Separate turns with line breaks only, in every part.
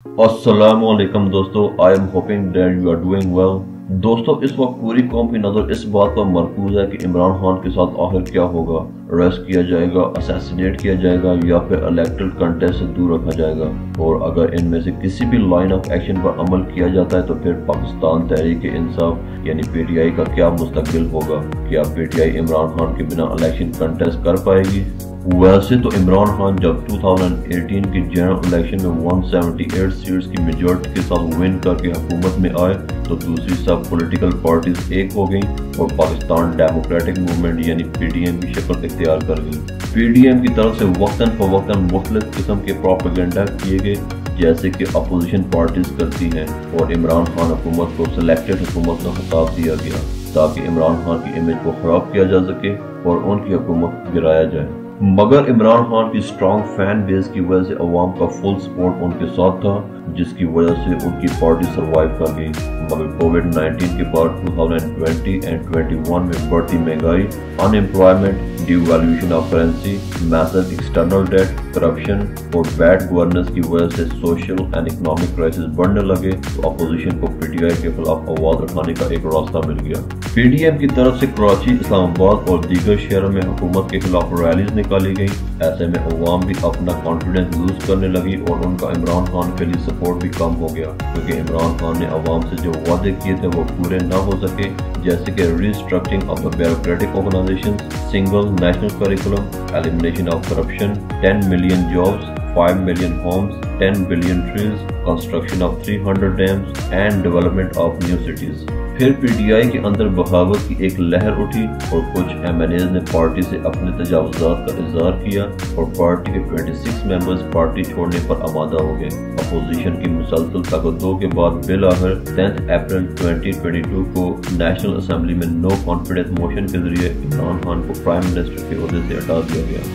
अस्सलामु अलैकुम दोस्तों, I am hoping that you are doing well. दोस्तों, इस वक्त पूरी कौम की नजर इस बात पर मरकूज है कि इमरान खान के साथ आखिर क्या होगा। अरेस्ट किया जाएगा, असैसिनेट किया जाएगा या फिर इलेक्टरल कंटेस्ट से दूर रखा जाएगा। और अगर इनमें से किसी भी लाइन ऑफ एक्शन पर अमल किया जाता है तो फिर पाकिस्तान तहरीक-ए-इंसाफ यानी पीटीआई का क्या मुस्तकबिल होगा। क्या पीटीआई इमरान खान के बिना इलेक्शन कंटेस्ट कर पाएगी? वैसे तो इमरान खान जब 2018 की जनरल इलेक्शन में 178 सीट्स की मेजॉरिटी के साथ विन करके हुकूमत में आए तो दूसरी सब पॉलिटिकल पार्टीज एक हो गई और पाकिस्तान डेमोक्रेटिक मूवमेंट यानी पीडीएम की शक्ल इख्तियार कर गई। पीडीएम की तरफ से वक्तन फवक्तन मुख्तलिफ किस्म के प्रोपेगेंडा किए गए जैसे कि अपोजिशन पार्टीज करती हैं और इमरान खान हुकूमत को सिलेक्टेड हुकूमत का खिताब दिया गया ताकि इमरान खान की इमेज को खराब किया जा सके और उनकी हुकूमत गिराया जाए। मगर इमरान खान की स्ट्रॉन्ग फैन बेस की वजह से अवाम का फुल सपोर्ट उनके साथ था, जिसकी वजह से उनकी पार्टी सरवाइव कर गई। मगर कोविड-19 के बाद 2020 एंड 21 में बढ़ती महंगाई, unemployment, devaluation of currency, massive external debt, corruption और बैड गवर्नेंस की वजह से सोशल एंड इकोनॉमिक क्राइसिस बढ़ने लगे तो अपोजिशन को पीटीआई के खिलाफ आवाज उठाने का एक रास्ता मिल गया। पीडीएम की तरफ से कराची, इस्लामाबाद और दीगर शहरों में हुकूमत के खिलाफ रैलीज निकाली गई। ऐसे में अवाम भी अपना कॉन्फिडेंस लूज करने लगी और उनका इमरान खान के लिए सपोर्ट भी कम हो गया क्योंकि इमरान खान ने अवाम से जो वादे किए थे वो पूरे न हो सके, जैसे कि restructuring of the bureaucratic organisations, single national curriculum, elimination of corruption, 10 million jobs, 5 million homes, 10 billion trees, construction of 300 dams and development of new cities. फिर पीटीआई के अंदर बगावत की एक लहर उठी और कुछ एमएनएज ने पार्टी से अपने तजावुजात का इजहार किया और पार्टी के 26 मेंबर्स पार्टी छोड़ने पर आमादा हो गए। अपोजिशन की मुसलसल ताकतों के बाद बिल आखिर 10 अप्रैल 2022 को नेशनल असेंबली में नो कॉन्फिडेंस मोशन के जरिए इमरान खान को प्राइम मिनिस्टर के ओहदे से हटा दिया गया।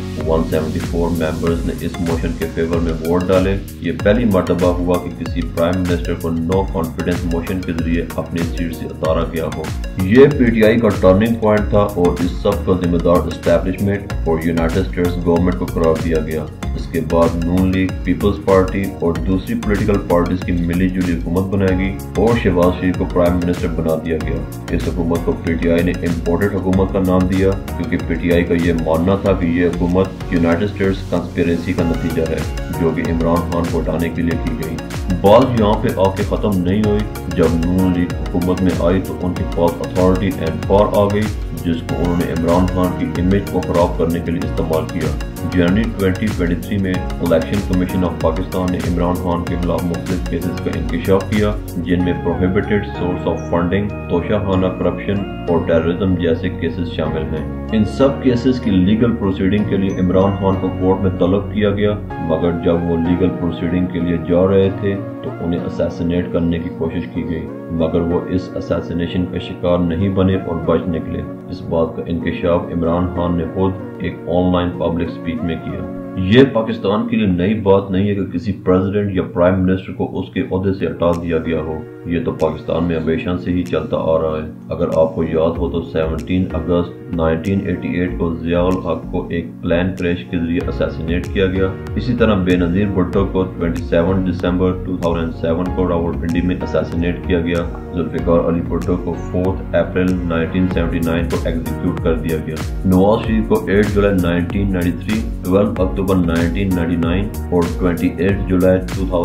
174 मेंबर्स ने इस मोशन के फेवर में वोट डाले। ये पहली मर्तबा हुआ कि किसी प्राइम मिनिस्टर को नो कॉन्फिडेंस मोशन के जरिए अपनी सीट से उतारा गया हो। ये पीटीआई का टर्निंग पॉइंट था और इस सब का जिम्मेदार एस्टेब्लिशमेंट और यूनाइटेड स्टेट्स गवर्नमेंट को करार दिया गया। इसके बाद नून लीग, पीपल्स पार्टी और दूसरी पॉलिटिकल पार्टीज की मिली जुली हुकूमत बनाएगी और शहबाज शरीफ को प्राइम मिनिस्टर बना दिया गया। इस हुकूमत को पीटीआई ने इम्पोर्टेड हुकूमत का नाम दिया क्योंकि पीटीआई का ये मानना था कि ये हुकूमत यूनाइटेड स्टेट्स कंस्पिरेसी का नतीजा है जो कि इमरान खान को हटाने के लिए की गई। बात यहाँ पे आके खत्म नहीं हुई। जब नून लीग हुकूमत में आई तो उनके पास अथॉरिटी एंड पावर आ गई जिसको उन्होंने इमरान खान की इमेज को खराब करने के लिए इस्तेमाल किया। जनवरी 2023 में इलेक्शन कमीशन ऑफ पाकिस्तान ने इमरान खान के खिलाफ मुख्तलिफ केसेस का इंकशाफ किया जिनमें प्रोहिबिटेड सोर्स ऑफ फंडिंग, तोशाखाना करप्शन और टेररिज्म जैसे केसेस शामिल हैं। इन सब केसेस की लीगल प्रोसीडिंग के लिए इमरान खान को कोर्ट में तलब किया गया, मगर जब वो लीगल प्रोसीडिंग के लिए जा रहे थे तो उन्हें असैसिनेट करने की कोशिश की गई, मगर वो इस असैसिनेशन का शिकार नहीं बने और बच निकले। इस बात का इंकशाफ इमरान खान ने खुद एक ऑनलाइन पब्लिक स्पीच में किया। ये पाकिस्तान के लिए नई बात नहीं है कि किसी प्रेसिडेंट या प्राइम मिनिस्टर को उसके ओहदे से हटा दिया गया हो। ये तो पाकिस्तान में हमेशा से ही चलता आ रहा है। अगर आपको याद हो तो 17 अगस्त 1988 को ज़ियाउल हक को एक प्लेन क्रैश के जरिए असैसिनेट किया गया। इसी तरह बेनज़ीर भुट्टो को 27 दिसंबर 2007 को रावलपिंडी में असैसिनेट किया गया। जुल्फ़िकार अली भुट्टो को 4 अप्रैल 1979 को एग्जीक्यूट कर दिया गया। नवाज शरीफ को 8 जुलाई 1993, 12 अक्टूबर 1999 और 28 जुलाई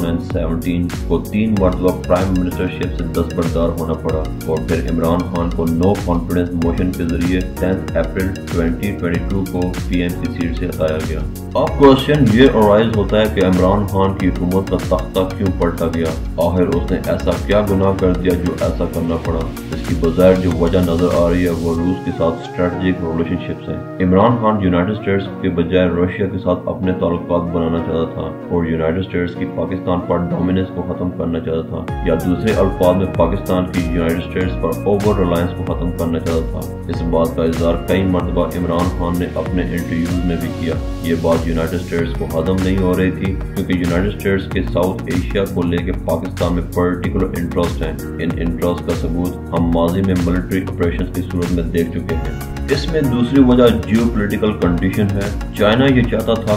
2017 को 3 मरतबा प्राइम मिनिस्टरशिप से दस्तबरदार होना पड़ा और फिर इमरान खान को नो कॉन्फिडेंस मोशन के जरिए 10 अप्रैल 2022 को पीएम की सीट से हटाया गया। अब क्वेश्चन ये अराइज होता है कि इमरान खान की हुकूमत का तख्ता क्यों पलटा गया? आखिर उसने ऐसा क्या गुनाह कर दिया जो ऐसा करना पड़ा? इसकी बजाय जो वजह नजर आ रही है वो रूस के साथ स्ट्रेटेजिक रिलेशनशिप्स हैं। इमरान खान यूनाइटेड स्टेट्स के बजाय रशिया के साथ अपने ताल्लुकात बनाना चाहता था और यूनाइटेड स्टेट्स की पाकिस्तान पर डोमिनेंस को खत्म करना चाहता था, या दूसरे अल्फाज में पाकिस्तान की यूनाइटेड स्टेट्स पर ओवर रिलायंस को खत्म करना चाहता था। इस बात का इजहार कई मरतबा इमरान खान ने अपने इंटरव्यूज में भी किया। ये बात यूनाइटेड स्टेट्स को हजम नहीं हो रही थी क्योंकि यूनाइटेड स्टेट्स के साउथ एशिया को लेकर पाकिस्तान में पर्टिकुलर इंटरेस्ट हैं। इन इंटरेस्ट का सबूत हम माजी में मिलिट्री ऑपरेशंस की सूरत में देख चुके हैं। इसमें दूसरी वजह जियोपॉलिटिकल कंडीशन है। चाइना ये चाहता था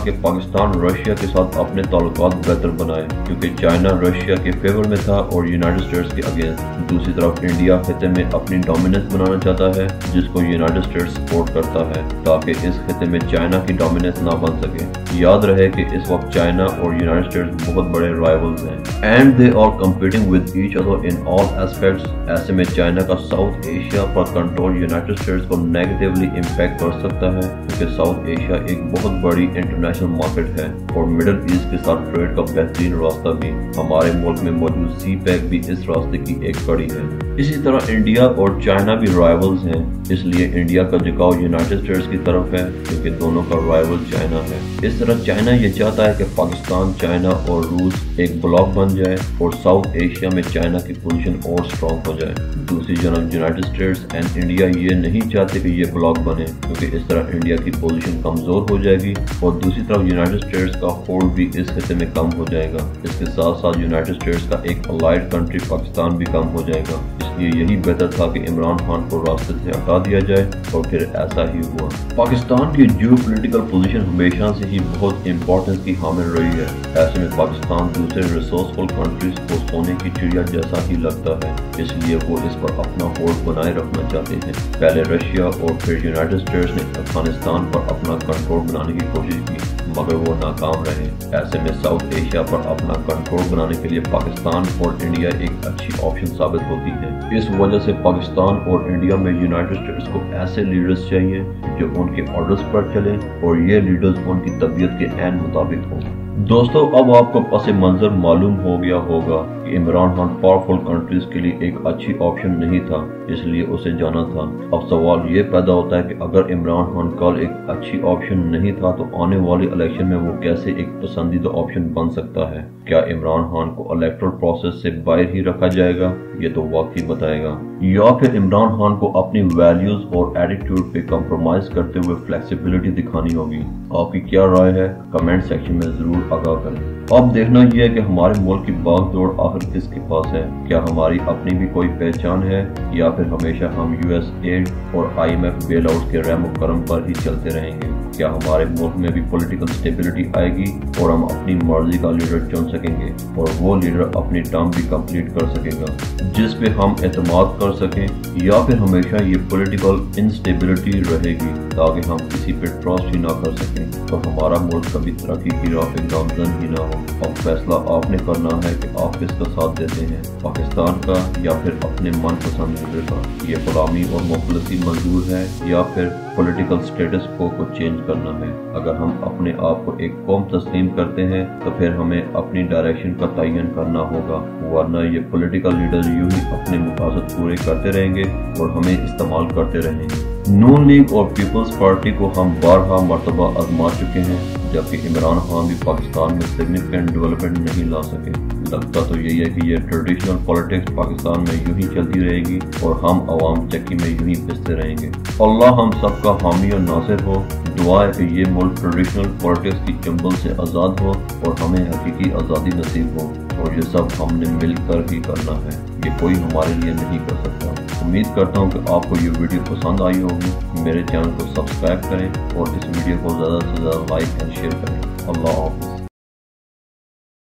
कि पाकिस्तान रशिया के साथ अपने ताल्लुकात बेहतर बनाए, क्योंकि चाइना रशिया के फेवर में था और यूनाइटेड स्टेट्स के अगेंस्ट। दूसरी तरफ इंडिया खिते में अपनी डोमिनेंस बनाना चाहता है, जिसको यूनाइटेड स्टेट्स सपोर्ट करता है, ताकि इस खिते में चाइना की डोमिनेंस ना बन सके। याद रहे कि इस वक्त चाइना और यूनाइटेड स्टेट्स बहुत बड़े राइवल्स हैं and they are competing with each other in all aspects. ऐसे में चाइना का साउथ एशिया पर कंट्रोल यूनाइटेड स्टेट्स को नेगेटिवली इम्पैक्ट कर सकता है, क्योंकि साउथ एशिया एक बहुत बड़ी इंटरनेशनल मार्केट है और मिडिल ईस्ट के साथ ट्रेड का बेहतरीन रास्ता भी। हमारे मुल्क में मौजूद सी पैक भी इस रास्ते की एक कड़ी है। इसी तरह इंडिया और चाइना भी राइवल्स हैं, इसलिए इंडिया का झुकाव यूनाइटेड स्टेट्स की तरफ है, क्योंकि दोनों का राइवल चाइना है। इस तरह चाइना ये चाहता है कि पाकिस्तान, चाइना और रूस एक ब्लॉक बन जाए और साउथ एशिया में चाइना की पोजीशन और स्ट्रॉन्ग हो जाए। दूसरी जानब यूनाइटेड स्टेट्स एंड इंडिया ये नहीं चाहते कि ये ब्लॉक बने, क्योंकि इस तरह इंडिया की पोजीशन कमजोर हो जाएगी और दूसरी तरफ यूनाइटेड स्टेट्स का होल्ड भी इस हिस्से में कम हो जाएगा। इसके साथ साथ यूनाइटेड स्टेट्स का एक अलाइड कंट्री पाकिस्तान भी कम हो जाएगा। इसलिए यही बेहतर था कि इमरान खान को रास्ते से हटा दिया जाए और फिर ऐसा ही हुआ। पाकिस्तान की जियोपॉलिटिकल पोजीशन हमेशा से ही बहुत इंपॉर्टेंस की हामिल रही है। ऐसे में पाकिस्तान दूसरे रिसोर्सफुल कंट्रीज को सोने की चिड़िया जैसा ही लगता है, इसलिए वो इस पर अपना होल्ड बनाए रखना चाहते हैं। पहले रशिया और फिर यूनाइटेड स्टेट्स ने अफगानिस्तान पर अपना कंट्रोल बनाने की कोशिश की, मगर वो नाकाम रहे। ऐसे में साउथ एशिया पर अपना कंट्रोल बनाने के लिए पाकिस्तान और इंडिया एक अच्छी ऑप्शन साबित होती है। इस वजह से पाकिस्तान और इंडिया में यूनाइटेड स्टेट्स को ऐसे लीडर्स चाहिए जो उनके ऑर्डर्स पर चले और ये लीडर्स उनकी तबीयत के ऐन मुताबिक हों। दोस्तों, अब आपको पस मंजर मालूम हो गया होगा कि इमरान खान पावरफुल कंट्रीज के लिए एक अच्छी ऑप्शन नहीं था, इसलिए उसे जाना था। अब सवाल ये पैदा होता है कि अगर इमरान खान कल एक अच्छी ऑप्शन नहीं था तो आने वाले इलेक्शन में वो कैसे एक पसंदीदा ऑप्शन बन सकता है? क्या इमरान खान को इलेक्टोरल प्रोसेस से बाहर ही रखा जाएगा? ये तो वक्त ही बताएगा। या फिर इमरान खान को अपनी वैल्यूज और एटीट्यूड पे कॉम्प्रोमाइज करते हुए फ्लेक्सिबिलिटी दिखानी होगी। आपकी क्या राय है? कमेंट सेक्शन में जरूर आगाह करें। अब देखना यह है कि हमारे मुल्क की भागदौड़ आखिर किसके पास है। क्या हमारी अपनी भी कोई पहचान है, या फिर हमेशा हम यूएस एड और IMF बेल आउट के रहम करम पर ही चलते रहेंगे? क्या हमारे मुल्क में भी पॉलिटिकल स्टेबिलिटी आएगी और हम अपनी मर्जी का लीडर चुन सकेंगे और वो लीडर अपनी टर्म भी कंप्लीट कर सकेगा जिस पे हम एतमाद कर सकें, या फिर हमेशा ये पॉलिटिकल इंस्टेबिलिटी रहेगी ताकि हम किसी पे ट्रस्ट ही ना कर सकें और हमारा मुल्क कभी तरक्की की राह पे गामजन ही ना हो। अब फैसला आपने करना है कि आप किसका साथ देते हैं, पाकिस्तान का या फिर अपने मनपसंद लीडर का। ये गुलामी और मुफलिसी मंजूर है या फिर पॉलिटिकल स्टेटस को चेंज करना है? अगर हम अपने आप को एक कौम तस्लीम करते हैं तो फिर हमें अपनी डायरेक्शन का तयन करना होगा, वरना ये पॉलिटिकल लीडर यूं ही अपने मकासद पूरे करते रहेंगे और हमें इस्तेमाल करते रहेंगे। नून लीग और पीपल्स पार्टी को हम बारहा मरतबा आजमा चुके हैं, जबकि इमरान खान भी पाकिस्तान में सिग्निफिकेंट डेवलपमेंट नहीं ला सके। लगता तो यही है कि ये ट्रेडिशनल पॉलिटिक्स पाकिस्तान में यूं ही चलती रहेगी और हम अवाम चक्की में यूं ही पिसते रहेंगे। अल्लाह हम सबका हामी और नासिर हो। दुआ है कि ये मुल्क ट्रेडिशनल पॉलिटिक्स की चंबल से आज़ाद हो और हमें हकीकी आज़ादी नसीब हो, और ये सब हमने मिलकर ही करना है, ये कोई हमारे लिए नहीं कर सकता। उम्मीद करता हूँ कि आपको ये वीडियो पसंद आई होगी। मेरे चैनल को सब्सक्राइब करें और इस वीडियो को ज़्यादा से ज़्यादा लाइक एंड शेयर करें। अल्लाह हाफ़िज़।